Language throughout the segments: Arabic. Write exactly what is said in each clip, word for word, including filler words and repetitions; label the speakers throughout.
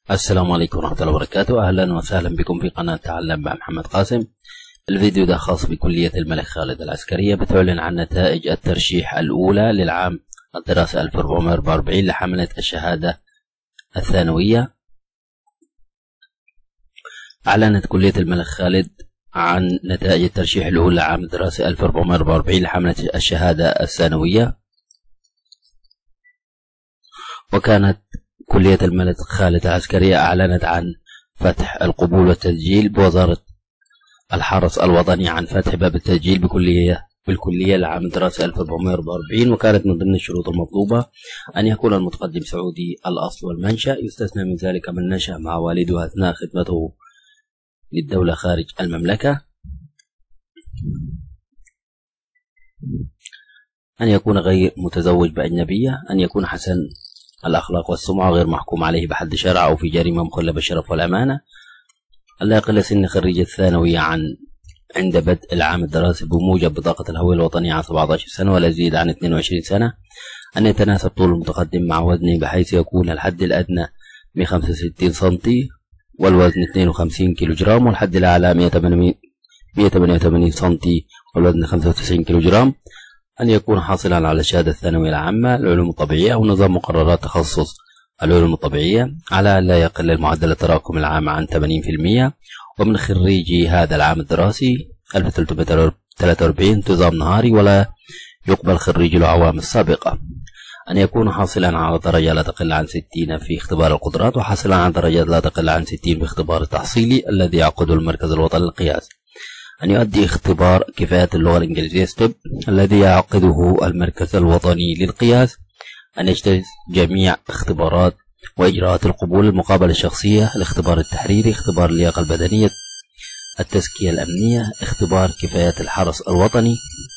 Speaker 1: السلام عليكم ورحمة الله وبركاته. أهلا وسهلا بكم في قناة تعلم مع محمد قاسم. الفيديو ده خاص بكلية الملك خالد العسكرية، بتعلن عن نتائج الترشيح الأولى للعام الدراسي ألف وأربعمائة وأربعة وأربعين لحملة الشهادة الثانوية. أعلنت كلية الملك خالد عن نتائج الترشيح الأولى لعام الدراسي ألف وأربعمائة وأربعة وأربعين لحملة الشهادة الثانوية. وكانت كلية الملك خالد العسكرية أعلنت عن فتح القبول والتسجيل بوزارة الحرس الوطني عن فتح باب التسجيل بكلية بالكلية لعام الدراسي ألف وأربعمائة وأربعة وأربعين. وكانت من ضمن الشروط المطلوبة أن يكون المتقدم سعودي الأصل والمنشأ، يستثنى من ذلك من نشأ مع والده أثناء خدمته للدولة خارج المملكة، أن يكون غير متزوج بأجنبية، أن يكون حسن الأخلاق والسمعة غير محكوم عليه بحد شرع أو في جريمة مخلة بالشرف والأمانة، ألا يقل سن خريج الثانوية عن عند بدء العام الدراسي بموجب بطاقة الهوية الوطنية عن سبعة عشر سنة ولا يزيد عن اثنين وعشرين سنة، أن يتناسب طول المتقدم مع وزنه بحيث يكون الحد الأدنى مئة وخمسة وستين سنتي والوزن اثنين وخمسين كيلو جرام، والحد الأعلى مئة وثمانية وثمانين سنتي والوزن خمسة وتسعين كيلو جرام، أن يكون حاصلا على الشهادة الثانوية العامة العلوم الطبيعية أو نظام مقررات تخصص العلوم الطبيعية، على لا يقل المعدل التراكمي العام عن ثمانين بالمئة، ومن خريجي هذا العام الدراسي ألف وثلاثمائة وثلاثة وأربعين نظام نهاري ولا يقبل خريج الأعوام السابقة، أن يكون حاصلا على درجة لا تقل عن ستين في اختبار القدرات وحاصلا على درجات لا تقل عن ستين في اختبار التحصيلي الذي يعقده المركز الوطني للقياس، أن يؤدي اختبار كفاءة اللغة الإنجليزية ستيب الذي يعقده المركز الوطني للقياس، أن يجتاز جميع اختبارات وإجراءات القبول، المقابلة الشخصية، الاختبار التحريري، اختبار اللياقة البدنية، التزكية الأمنية، اختبار كفاءة الحرس الوطني،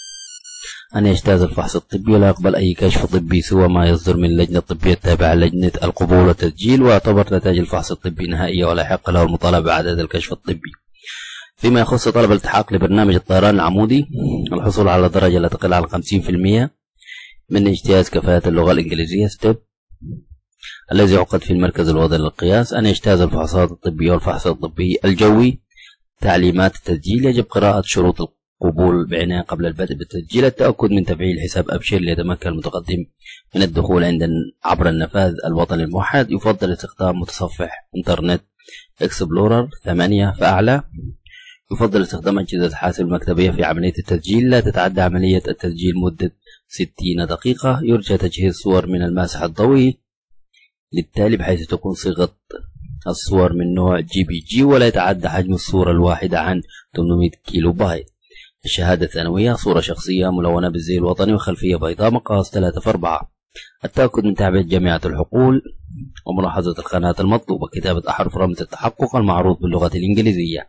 Speaker 1: أن يجتاز الفحص الطبي ولا يقبل أي كشف طبي سوى ما يصدر من اللجنة الطبية التابعة لجنة القبول والتسجيل، ويعتبر نتائج الفحص الطبي نهائية ولا يحق له المطالبة بعدد الكشف الطبي. فيما يخص طلب الالتحاق لبرنامج الطيران العمودي، الحصول على درجة لا تقل عن خمسين بالمئة من اجتياز كفاءة اللغة الإنجليزية ستيب الذي عقد في المركز الوطني للقياس، أن يجتاز الفحوصات الطبية والفحص الطبي الجوي. تعليمات التسجيل: يجب قراءة شروط القبول بعناية قبل البدء بالتسجيل، التأكد من تفعيل حساب أبشر ليتمكن المتقدم من الدخول عند عبر النفاذ الوطني الموحد، يفضل استخدام متصفح انترنت اكسبلورر ثمانية فأعلى، يفضل استخدام أجهزة الحاسب المكتبية في عملية التسجيل، لا تتعدى عملية التسجيل مدة ستين دقيقة، يرجى تجهيز صور من الماسح الضوئي للتالي بحيث تكون صيغة الصور من نوع جي بي جي ولا يتعدى حجم الصورة الواحدة عن ثمانمائة كيلو بايت. الشهادة الثانوية: صورة شخصية ملونة بالزي الوطني وخلفية بيضاء مقاس ثلاثة في أربعة، التأكد من تعبئة جامعة الحقول وملاحظة الخانات المطلوبة، كتابة أحرف رمز التحقق المعروض باللغة الإنجليزية.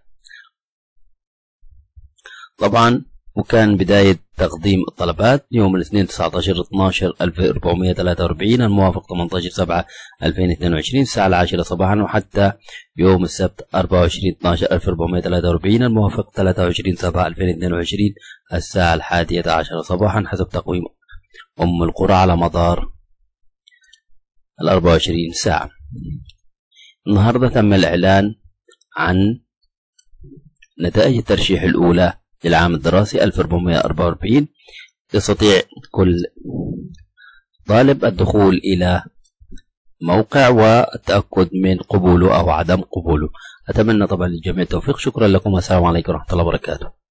Speaker 1: طبعا وكان بداية تقديم الطلبات يوم الاثنين تسعة عشر اثناشر ألف وأربعمائة وثلاثة وأربعين الموافق ثمانية عشر سبعة ألفين واثنين وعشرين الساعة العاشرة صباحا، وحتى يوم السبت أربعة وعشرين اثناشر ألف وأربعمائة وثلاثة وأربعين الموافق ثلاثة وعشرين سبعة ألفين واثنين وعشرين الساعة الحادية عشرة صباحا حسب تقويم أم القرى على مدار الأربعة وعشرين ساعة. النهاردة تم الإعلان عن نتائج الترشيح الأولى للعام الدراسي ألف وأربعمائة وأربعة وأربعين. يستطيع كل طالب الدخول إلى موقع والتأكد من قبوله أو عدم قبوله. أتمنى طبعا للجميع التوفيق. شكرا لكم والسلام عليكم ورحمة الله وبركاته.